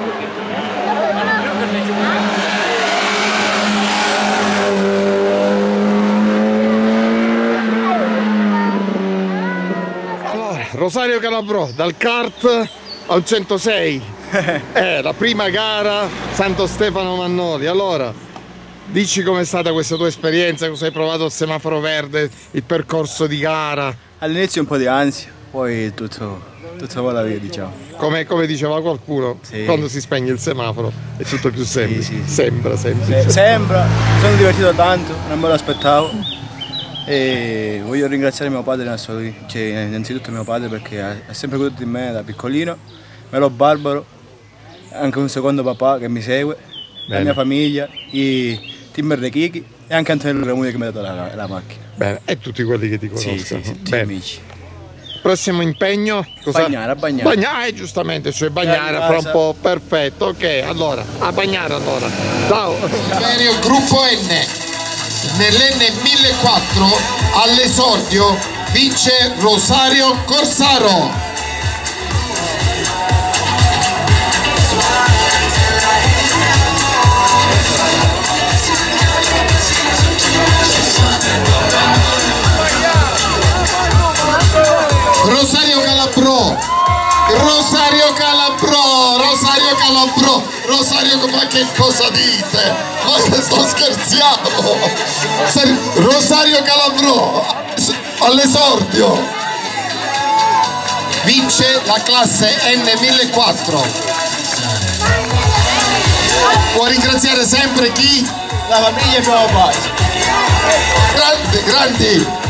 Allora, Rosario Calabrò dal kart al 106. La prima gara Santo Stefano Mannoli. Allora, dici com'è stata questa tua esperienza, cosa hai provato al semaforo verde, il percorso di gara? All'inizio un po' di ansia, poi tutto vola via, diciamo. Come diceva qualcuno, sì, quando si spegne il semaforo è tutto più semplice. Sì. Sembra semplice. Sembra, mi sono divertito tanto, non me lo aspettavo. E voglio ringraziare mio padre, cioè, innanzitutto mio padre, perché ha sempre creduto in me da piccolino, Melo Barbaro, anche un secondo papà che mi segue, la mia famiglia, i Timber De Chichi e anche Antonello Ramuni che mi ha dato la macchina. Bene, e tutti quelli che ti conoscono. Sì, tutti bene. amici. Prossimo impegno? Bagnara. Bagnare, giustamente, cioè bagnare fra un po', perfetto, ok, allora, a bagnare allora. Ciao! Aereo gruppo N. Nell'N1004 all'esordio vince Rosario Corsaro. Rosario Calabrò, ma che cosa dite? Ma che sto scherzando? Rosario Calabrò all'esordio vince la classe N1004. Può ringraziare sempre chi? La famiglia e mio padre. Grandi.